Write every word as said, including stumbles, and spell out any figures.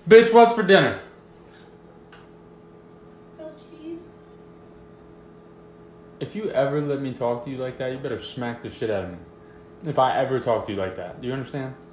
Bitch, what's for dinner? Grilled cheese. If you ever let me talk to you like that, you better smack the shit out of me. If I ever talk to you like that. Do you understand?